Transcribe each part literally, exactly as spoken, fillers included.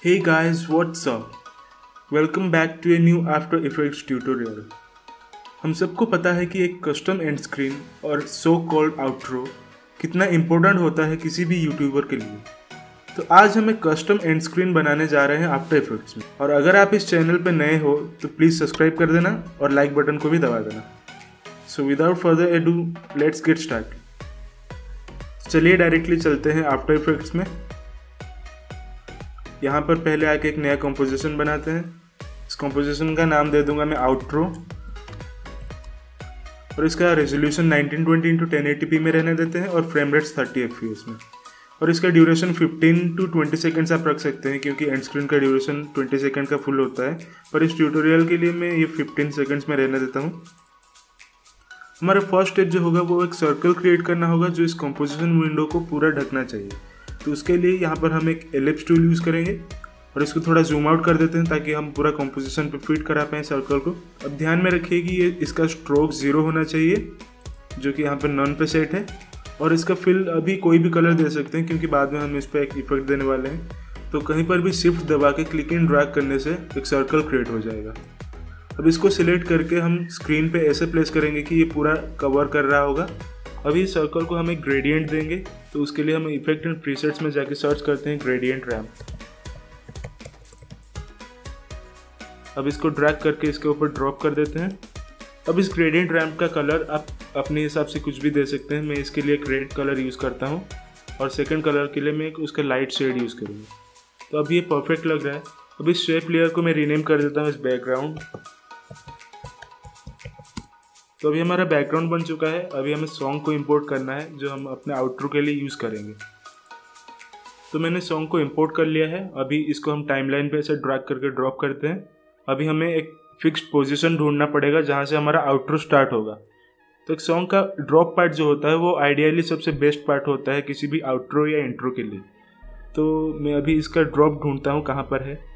Hey guys, what's up? Welcome back to a new After Effects tutorial. हम सबको पता है कि एक कस्टम एंड स्क्रीन और सो कॉल्ड आउट्रो कितना इम्पोर्टेंट होता है किसी भी यूट्यूबर के लिए। तो आज हम एक कस्टम एंड स्क्रीन बनाने जा रहे हैं आफ्टर इफेक्ट्स में। और अगर आप इस चैनल पर नए हो तो प्लीज़ सब्सक्राइब कर देना और लाइक बटन को भी दबा देना। So without further ado let's get start. चलिए डायरेक्टली चलते हैं आफ्टर इफेक्ट्स में। यहाँ पर पहले आके एक नया कंपोजिशन बनाते हैं। इस कंपोजिशन का नाम दे दूंगा मैं आउट्रो और इसका resolution nineteen twenty into ten eighty p में रहने देते हैं और frame rates thirty F P S में। और इसका duration fifteen to twenty seconds आप रख सकते हैं क्योंकि एंड स्क्रीन का ड्यूरेशन ट्वेंटी सेकंड का फुल होता है, पर इस ट्यूटोरियल के लिए मैं ये फिफ्टीन सेकंड्स में रहने देता हूँ। हमारा फर्स्ट स्टेप जो होगा वो एक सर्कल क्रिएट करना होगा जो इस कंपोजिशन विंडो को पूरा ढकना चाहिए। तो उसके लिए यहाँ पर हम एक एलिप्स टूल यूज़ करेंगे और इसको थोड़ा जूम आउट कर देते हैं ताकि हम पूरा कंपोजिशन पे फिट करा पाएँ सर्कल को। अब ध्यान में रखिए कि ये इसका स्ट्रोक ज़ीरो होना चाहिए जो कि यहाँ पर नॉन पे सेट है। और इसका फिल अभी कोई भी कलर दे सकते हैं क्योंकि बाद में हम इस पर एक इफेक्ट देने वाले हैं। तो कहीं पर भी शिफ्ट दबा के क्लिक एंड ड्रैग करने से एक सर्कल क्रिएट हो जाएगा। अब इसको सिलेक्ट करके हम स्क्रीन पे ऐसे प्लेस करेंगे कि ये पूरा कवर कर रहा होगा। अभी इस सर्कल को हम एक ग्रेडियंट देंगे, तो उसके लिए हम इफेक्ट एंड प्रीसेट्स में जाके सर्च करते हैं ग्रेडियंट रैम्प। अब इसको ड्रैग करके इसके ऊपर ड्रॉप कर देते हैं। अब इस ग्रेडियंट रैम्प का कलर आप अपने हिसाब से कुछ भी दे सकते हैं। मैं इसके लिए एक रेड कलर यूज़ करता हूँ और सेकंड कलर के लिए मैं उसका लाइट शेड यूज़ करूँगा। तो अब ये परफेक्ट लग रहा है। अब इस शेप लेयर को मैं रीनेम कर देता हूँ इस बैकग्राउंड। तो अभी हमारा बैकग्राउंड बन चुका है। अभी हमें सॉन्ग को इंपोर्ट करना है जो हम अपने आउट्रो के लिए यूज़ करेंगे। तो मैंने सॉन्ग को इंपोर्ट कर लिया है। अभी इसको हम टाइमलाइन पे ऐसे ड्रैग करके ड्रॉप करते हैं। अभी हमें एक फिक्स्ड पोजीशन ढूंढना पड़ेगा जहाँ से हमारा आउट्रो स्टार्ट होगा। तो एक सॉन्ग का ड्रॉप पार्ट जो होता है वो आइडियली सबसे बेस्ट पार्ट होता है किसी भी आउट्रो या इंट्रो के लिए। तो मैं अभी इसका ड्रॉप ढूंढता हूँ कहाँ पर है।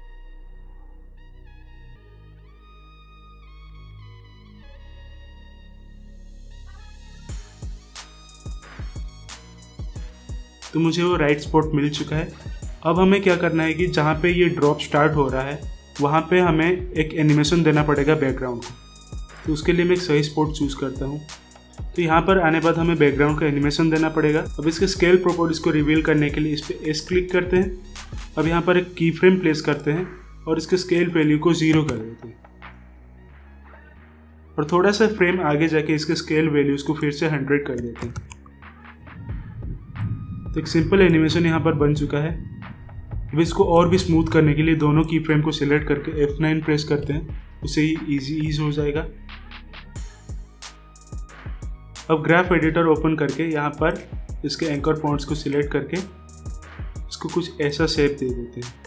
तो मुझे वो राइट स्पॉट मिल चुका है। अब हमें क्या करना है कि जहाँ पे ये ड्रॉप स्टार्ट हो रहा है वहाँ पे हमें एक एनिमेशन देना पड़ेगा बैकग्राउंड को। तो उसके लिए मैं एक सही स्पॉट चूज़ करता हूँ। तो यहाँ पर आने बाद हमें बैकग्राउंड का एनिमेशन देना पड़ेगा। अब इसके स्केल प्रॉपर्टीज को रिवील करने के लिए इस पर एस क्लिक करते हैं। अब यहाँ पर एक की फ्रेम प्लेस करते हैं और इसके स्केल वैल्यू को ज़ीरो कर देते हैं। और थोड़ा सा फ्रेम आगे जाके इसके स्केल वैल्यूज़ को फिर से हंड्रेड कर देते हैं। तो एक सिंपल एनिमेशन यहाँ पर बन चुका है। अब इसको और भी स्मूथ करने के लिए दोनों की फ्रेम को सिलेक्ट करके एफ नाइन प्रेस करते हैं, उससे ही इजी ईज हो जाएगा। अब ग्राफ एडिटर ओपन करके यहाँ पर इसके एंकर पॉइंट्स को सिलेक्ट करके इसको कुछ ऐसा शेप दे देते हैं।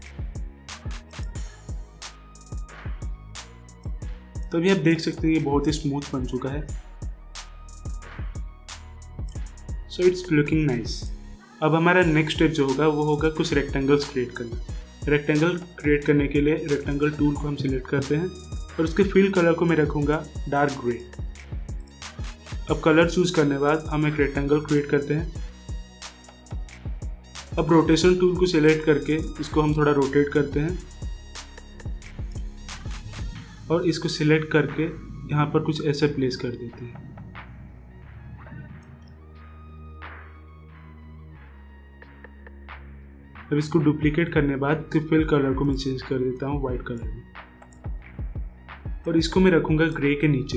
तो अभी आप देख सकते हैं ये बहुत ही स्मूथ बन चुका है। So it's looking nice. अब हमारा नेक्स्ट स्टेप जो होगा वो होगा कुछ रेक्टेंगल्स क्रिएट करना। रेक्टेंगल क्रिएट करने के लिए रेक्टेंगल टूल को हम सिलेक्ट करते हैं और उसके फिल कलर को मैं रखूँगा डार्क ग्रे। अब कलर चूज़ करने के बाद हम एक रेक्टेंगल क्रिएट करते हैं। अब रोटेशन टूल को सिलेक्ट करके इसको हम थोड़ा रोटेट करते हैं और इसको सिलेक्ट करके यहाँ पर कुछ ऐसे प्लेस कर देते हैं। अब इसको डुप्लीकेट करने बाद तो फिल कलर को मैं चेंज कर देता हूँ वाइट कलर में और इसको मैं रखूँगा ग्रे के नीचे।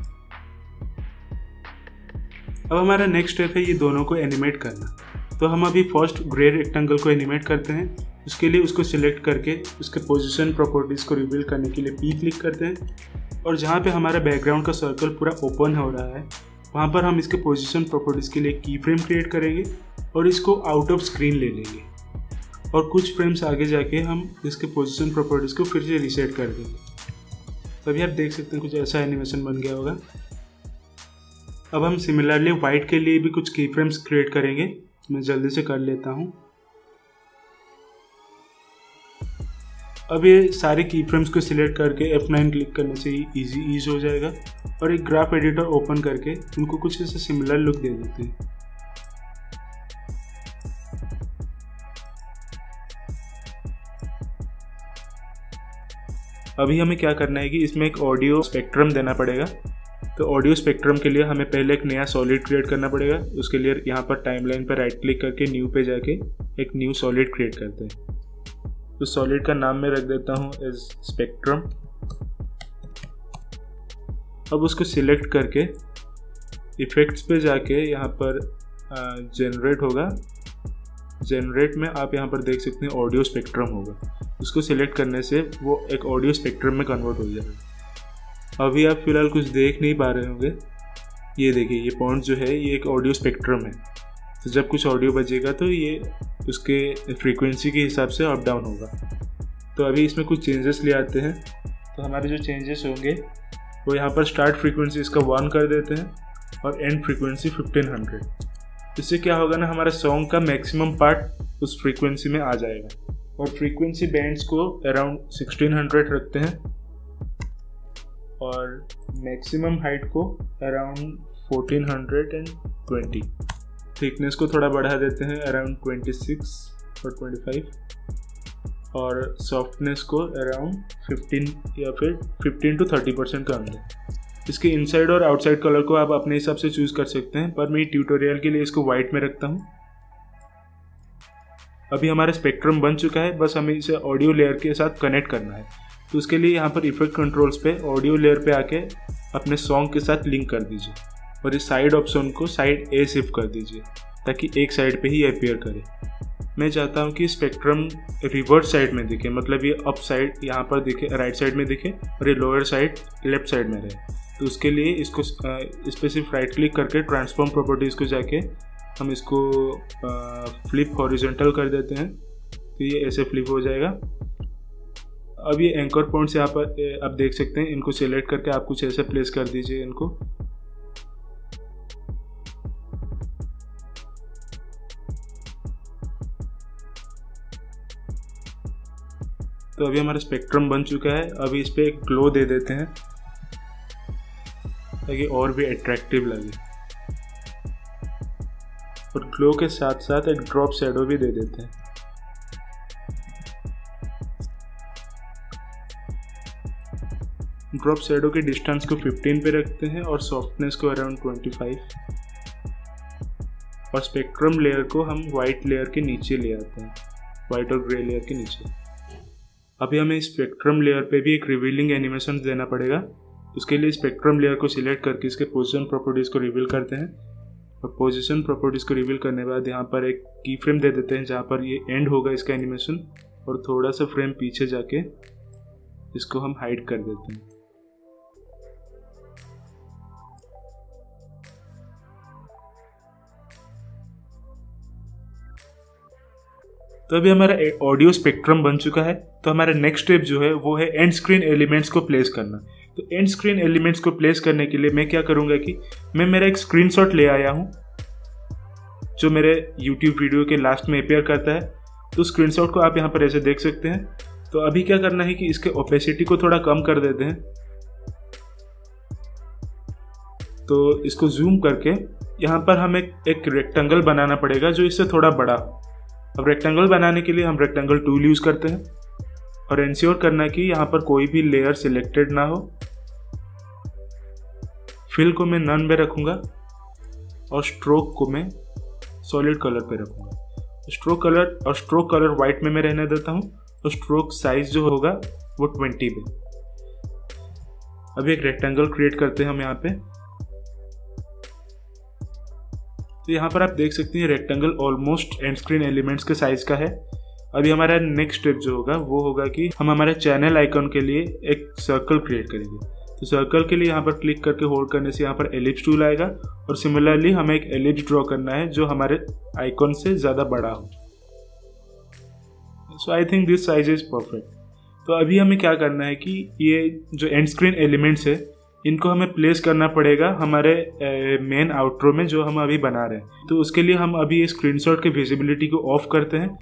अब हमारा नेक्स्ट स्टेप है ये दोनों को एनिमेट करना। तो हम अभी फर्स्ट ग्रे रेक्टेंगल को एनिमेट करते हैं। उसके लिए उसको सिलेक्ट करके उसके पोजीशन प्रॉपर्टीज़ को रिवील करने के लिए पी क्लिक करते हैं और जहाँ पे हमारा बैकग्राउंड का सर्कल पूरा ओपन हो रहा है वहाँ पर हम इसके पोजीशन प्रॉपर्टीज़ के लिए की फ्रेम क्रिएट करेंगे और इसको आउट ऑफ स्क्रीन ले लेंगे और कुछ फ्रेम्स आगे जाके हम इसके पोजीशन प्रॉपर्टीज़ को फिर से रीसेट कर देंगे। तभी आप देख सकते हैं कुछ ऐसा एनिमेशन बन गया होगा। अब हम सिमिलरली वाइट के लिए भी कुछ की फ्रेम्स क्रिएट करेंगे। मैं जल्दी से कर लेता हूँ। अब ये सारे की फ्रेम्स को सिलेक्ट करके एफ नाइन क्लिक करने से ही ईजी ईज हो जाएगा और एक ग्राफ एडिटर ओपन करके उनको कुछ ऐसे सिमिलर लुक दे देते हैं। अभी हमें क्या करना है कि इसमें एक ऑडियो स्पेक्ट्रम देना पड़ेगा। तो ऑडियो स्पेक्ट्रम के लिए हमें पहले एक नया सॉलिड क्रिएट करना पड़ेगा। उसके लिए यहाँ पर टाइमलाइन पर राइट क्लिक करके न्यू पे जाके एक न्यू सॉलिड क्रिएट करते हैं। तो सॉलिड का नाम मैं रख देता हूँ एज स्पेक्ट्रम। अब उसको सिलेक्ट करके इफेक्ट्स पे जाके यहाँ पर जनरेट होगा। जनरेट में आप यहाँ पर देख सकते हैं ऑडियो स्पेक्ट्रम होगा। उसको सिलेक्ट करने से वो एक ऑडियो स्पेक्ट्रम में कन्वर्ट हो जाएगा। अभी आप फिलहाल कुछ देख नहीं पा रहे होंगे। ये देखिए, ये पॉइंट जो है ये एक ऑडियो स्पेक्ट्रम है। तो जब कुछ ऑडियो बजेगा तो ये उसके फ्रीक्वेंसी के हिसाब से अप डाउन होगा। तो अभी इसमें कुछ चेंजेस ले आते हैं। तो हमारे जो चेंजेस होंगे वो यहाँ पर स्टार्ट फ्रीक्वेंसी इसका वन कर देते हैं और एंड फ्रीक्वेंसी फिफ्टीन हंड्रेड। इससे क्या होगा ना, हमारा सॉन्ग का मैक्सिमम पार्ट उस फ्रीक्वेंसी में आ जाएगा। और फ्रीक्वेंसी बैंड्स को अराउंड सिक्सटीन हंड्रेड रखते हैं और मैक्सिमम हाइट को अराउंड फोर्टीन ट्वेंटी। थिकनेस को थोड़ा बढ़ा देते हैं अराउंड ट्वेंटी सिक्स और ट्वेंटी फाइव और सॉफ्टनेस को अराउंड फिफ्टीन या फिर फिफ्टीन टू थर्टी परसेंट का अंदर। इसके इनसाइड और आउटसाइड कलर को आप अपने हिसाब से चूज़ कर सकते हैं, पर मैं ट्यूटोरियल के लिए इसको वाइट में रखता हूँ। अभी हमारा स्पेक्ट्रम बन चुका है, बस हमें इसे ऑडियो लेयर के साथ कनेक्ट करना है। तो उसके लिए यहाँ पर इफेक्ट कंट्रोल्स पे ऑडियो लेयर पे आके अपने सॉन्ग के साथ लिंक कर दीजिए और इस साइड ऑप्शन को साइड ए शिफ्ट कर दीजिए ताकि एक साइड पे ही अपीयर करे। मैं चाहता हूँ कि स्पेक्ट्रम रिवर्स साइड में दिखे, मतलब ये अप साइड यहाँ पर दिखे, राइट साइड में दिखे और ये लोअर साइड लेफ्ट साइड में रहे। तो उसके लिए इसको इस पर सिर्फ राइट क्लिक करके ट्रांसफॉर्म प्रॉपर्टीज़ को जाके हम इसको फ्लिप हॉरिजॉन्टल कर देते हैं। तो ये ऐसे फ्लिप हो जाएगा। अब ये एंकर पॉइंट्स यहाँ पर आप देख सकते हैं, इनको सिलेक्ट करके आप कुछ ऐसे प्लेस कर दीजिए इनको। तो अभी हमारा स्पेक्ट्रम बन चुका है। अभी इस पर एक ग्लो दे देते हैं ताकि और भी अट्रैक्टिव लगे और ग्लो के साथ साथ एक ड्रॉप शैडो भी दे देते हैं। ड्रॉप शैडो के डिस्टेंस को फिफ्टीन पे रखते हैं और सॉफ्टनेस को अराउंड ट्वेंटी फाइव और स्पेक्ट्रम लेयर को हम वाइट लेयर के नीचे ले आते हैं, वाइट और ग्रे लेयर के नीचे। अभी हमें स्पेक्ट्रम लेयर पे भी एक रिवीलिंग एनिमेशन देना पड़ेगा। उसके लिए स्पेक्ट्रम लेयर को सिलेक्ट करके इसके पोजीशन प्रॉपर्टीज़ को रिवील करते हैं और पोजीशन प्रॉपर्टीज़ को रिवील करने के बाद यहाँ पर एक की फ्रेम दे देते हैं जहाँ पर ये एंड होगा इसका एनिमेशन और थोड़ा सा फ्रेम पीछे जाके इसको हम हाइड कर देते हैं। तो अभी हमारा ऑडियो स्पेक्ट्रम बन चुका है। तो हमारा नेक्स्ट स्टेप जो है वो है एंड स्क्रीन एलिमेंट्स को प्लेस करना। तो एंड स्क्रीन एलिमेंट्स को प्लेस करने के लिए मैं क्या करूंगा कि मैं मेरा एक स्क्रीनशॉट ले आया हूं जो मेरे यूट्यूब वीडियो के लास्ट में अपीयर करता है। तो स्क्रीनशॉट को आप यहां पर ऐसे देख सकते हैं। तो अभी क्या करना है कि इसके ओपेसिटी को थोड़ा कम कर देते हैं। तो इसको जूम करके यहाँ पर हमें एक रेक्टेंगल बनाना पड़ेगा जो इससे थोड़ा बड़ा हो। अब रेक्टेंगल बनाने के लिए हम रेक्टेंगल टूल यूज़ करते हैं और इंश्योर करना कि यहाँ पर कोई भी लेयर सिलेक्टेड ना हो। फिल को मैं नन में रखूँगा और स्ट्रोक को मैं सॉलिड कलर पे रखूँगा। स्ट्रोक कलर और स्ट्रोक कलर वाइट में मैं रहने देता हूँ और स्ट्रोक साइज जो होगा वो ट्वेंटी पे। अभी एक रेक्टेंगल क्रिएट करते हैं हम यहाँ पे। तो यहाँ पर आप देख सकते हैं rectangle almost end screen elements के साइज का है। अभी हमारा नेक्स्ट स्टेप जो होगा वो होगा कि हम हमारे चैनल आइकन के लिए एक सर्कल क्रिएट करेंगे। तो सर्कल के लिए यहाँ पर क्लिक करके होल्ड करने से यहाँ पर एलिप्स टूल आएगा और सिमिलरली हमें एक एलिप्स ड्रॉ करना है जो हमारे आइकन से ज़्यादा बड़ा हो। So I think this size is perfect. तो अभी हमें क्या करना है कि ये जो एंड स्क्रीन एलिमेंट्स है इनको हमें प्लेस करना पड़ेगा हमारे मेन आउटरो में जो हम अभी बना रहे हैं। तो उसके लिए हम अभी ये स्क्रीनशॉट की विजिबिलिटी को ऑफ करते हैं।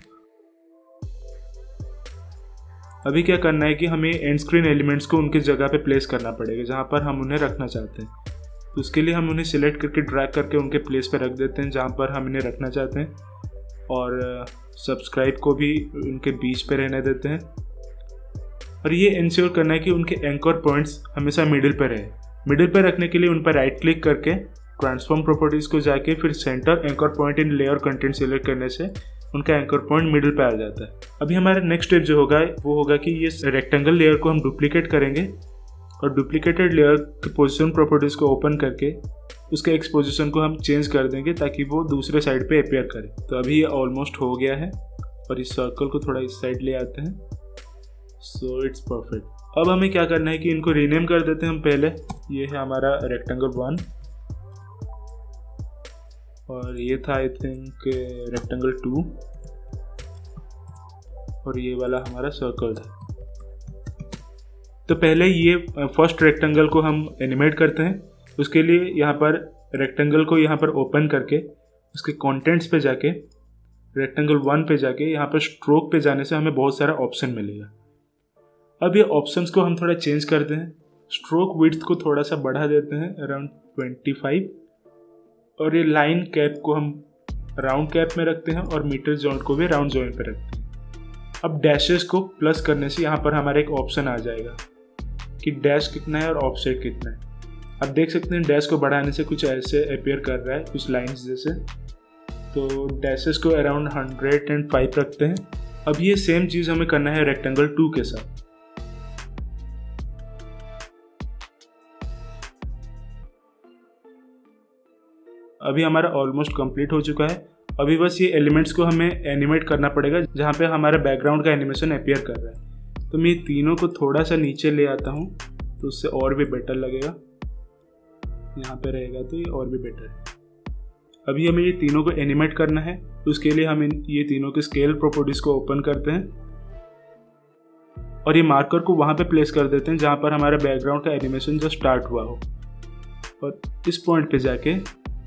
अभी क्या करना है कि हमें एंड स्क्रीन एलिमेंट्स को उनकी जगह पे प्लेस करना पड़ेगा जहाँ पर हम उन्हें रखना चाहते हैं। तो उसके लिए हम उन्हें सिलेक्ट करके ड्रैग करके उनके प्लेस पे रख देते हैं जहाँ पर हम इन्हें रखना चाहते हैं और सब्सक्राइब को भी उनके बीच पे रहने देते हैं। और ये इंश्योर करना है कि उनके एंकर पॉइंट्स हमेशा मिडिल पर रहे। मिडिल पर रखने के लिए उन पर राइट क्लिक करके ट्रांसफॉर्म प्रॉपर्टीज़ को जाके फिर centre anchor point in layer content select करने से उनका एंकर पॉइंट मिडिल पे आ जाता है। अभी हमारा नेक्स्ट स्टेप जो होगा वो होगा कि ये रेक्टेंगल लेयर को हम डुप्लीकेट करेंगे और डुप्लीकेटेड लेयर के पोजीशन प्रॉपर्टीज़ को ओपन करके उसके एक्सपोजिशन को हम चेंज कर देंगे ताकि वो दूसरे साइड पे अपीयर करे। तो अभी ये ऑलमोस्ट हो गया है और इस सर्कल को थोड़ा इस साइड ले आते हैं। So it's perfect. अब हमें क्या करना है कि इनको रीनेम कर देते हैं हम पहले। ये है हमारा रेक्टेंगल वन और ये था आई थिंक रेक्टेंगल टू और ये वाला हमारा सर्कल था। तो पहले ये फर्स्ट रेक्टेंगल को हम एनिमेट करते हैं। उसके लिए यहाँ पर रेक्टेंगल को यहाँ पर ओपन करके उसके कंटेंट्स पे जाके रेक्टेंगल वन पे जाके यहाँ पर स्ट्रोक पे जाने से हमें बहुत सारा ऑप्शन मिलेगा। अब ये ऑप्शंस को हम थोड़ा चेंज करते हैं। स्ट्रोक विड्थ को थोड़ा सा बढ़ा देते हैं अराउंड ट्वेंटी फाइव और ये लाइन कैप को हम राउंड कैप में रखते हैं और मीटर जॉइंट को भी राउंड जॉइंट पे रखते हैं। अब डैशेस को प्लस करने से यहाँ पर हमारा एक ऑप्शन आ जाएगा कि डैश कितना है और ऑफसेट कितना है। आप देख सकते हैं डैश को बढ़ाने से कुछ ऐसे अपीयर कर रहा है, कुछ लाइंस जैसे। तो डैशेस को अराउंड हंड्रेड एंड फाइव रखते हैं। अब ये सेम चीज़ हमें करना है रेक्टेंगल टू के साथ। अभी हमारा ऑलमोस्ट कंप्लीट हो चुका है। अभी बस ये एलिमेंट्स को हमें एनिमेट करना पड़ेगा जहाँ पे हमारा बैकग्राउंड का एनिमेशन अपीयर कर रहा है। तो मैं तीनों को थोड़ा सा नीचे ले आता हूँ तो उससे और भी बेटर लगेगा। यहाँ पे रहेगा तो ये और भी बेटर है। अभी हमें ये तीनों को एनिमेट करना है। तो उसके लिए हम इन ये तीनों के स्केल प्रॉपर्टीज को ओपन करते हैं और ये मार्कर को वहाँ पे प्लेस कर देते हैं जहाँ पर हमारा बैकग्राउंड का एनिमेशन जो स्टार्ट हुआ हो। और इस पॉइंट पे जाके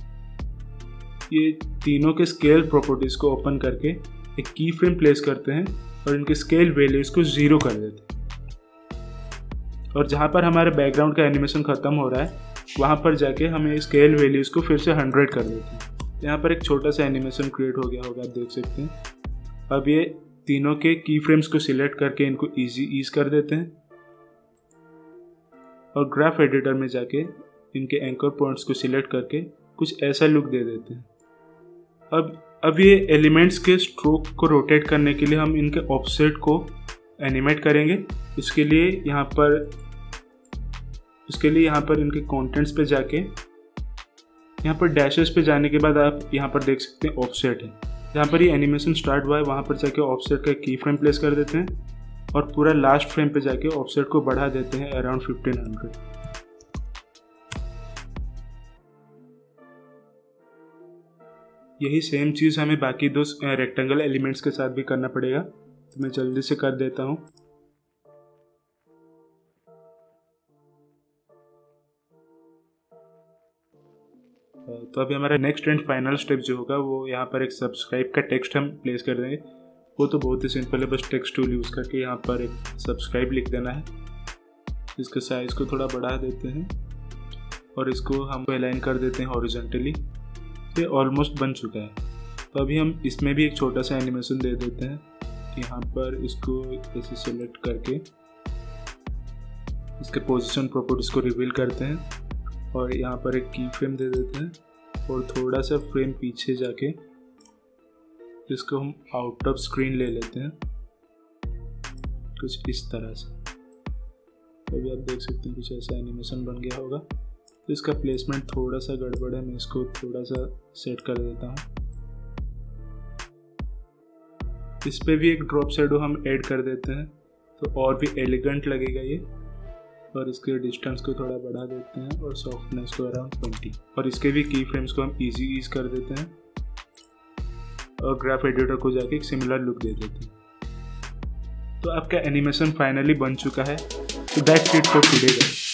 ये तीनों के स्केल प्रॉपर्टीज को ओपन करके एक की फ्रेम प्लेस करते हैं और इनके स्केल वैल्यूज को जीरो कर देते हैं। और जहाँ पर हमारे बैकग्राउंड का एनिमेशन खत्म हो रहा है वहाँ पर जाके हमें स्केल वैल्यूज को फिर से हंड्रेड कर देते हैं। यहाँ पर एक छोटा सा एनिमेशन क्रिएट हो गया होगा, आप देख सकते हैं। अब ये तीनों के की फ्रेम्स को सिलेक्ट करके इनको इजी ईज कर देते हैं और ग्राफ एडिटर में जाके इनके एंकर पॉइंट्स को सिलेक्ट करके कुछ ऐसा लुक दे देते हैं। अब अब ये एलिमेंट्स के स्ट्रोक को रोटेट करने के लिए हम इनके ऑफसेट को एनिमेट करेंगे। इसके लिए यहाँ पर इसके लिए यहाँ पर इनके कंटेंट्स पे जाके यहाँ पर डैशेस पे जाने के बाद आप यहाँ पर देख सकते हैं ऑफसेट है। जहाँ पर ये एनिमेशन स्टार्ट हुआ है वहाँ पर जाके ऑफसेट का की फ्रेम प्लेस कर देते हैं और पूरा लास्ट फ्रेम पे जाके ऑफसेट को बढ़ा देते हैं अराउंड फिफ्टीन हंड्रेड। यही सेम चीज़ हमें बाकी दो रेक्टेंगल एलिमेंट्स के साथ भी करना पड़ेगा। तो मैं जल्दी से कर देता हूँ। तो अभी हमारा नेक्स्ट एंड फाइनल स्टेप जो होगा वो यहाँ पर एक सब्सक्राइब का टेक्स्ट हम प्लेस कर देंगे। वो तो बहुत ही सिंपल है, बस टेक्स्ट टूल यूज़ करके यहाँ पर एक सब्सक्राइब लिख देना है। इसके साइज़ को थोड़ा बढ़ा देते हैं और इसको हम अलाइन कर देते हैं हॉरिजॉन्टली। ये ऑलमोस्ट बन चुका है। तो अभी हम इसमें भी एक छोटा सा एनिमेशन दे देते हैं। यहाँ पर इसको ऐसे सेलेक्ट करके इसके पोजीशन प्रॉपर्टीज को रिवील करते हैं और यहाँ पर एक की फ्रेम दे देते हैं और थोड़ा सा फ्रेम पीछे जाके इसको हम आउट ऑफ स्क्रीन ले लेते हैं कुछ इस तरह से। तो अभी आप देख सकते हैं कुछ ऐसा एनिमेशन बन गया होगा। तो इसका प्लेसमेंट थोड़ा सा गड़बड़ है, मैं इसको थोड़ा सा सेट कर देता हूँ। इस पे भी एक ड्रॉप शैडो हम ऐड कर देते हैं तो और भी एलिगेंट लगेगा ये। और इसके डिस्टेंस को थोड़ा बढ़ा देते हैं और सॉफ्टनेस को अराउंड ट्वेंटी और इसके भी की फ्रेम्स को हम इजी ईज कर देते हैं और ग्राफ एडिटर को जाके एक सिमिलर लुक दे देते हैं। तो आपका एनिमेशन फाइनली बन चुका है। तो that's it for today guys.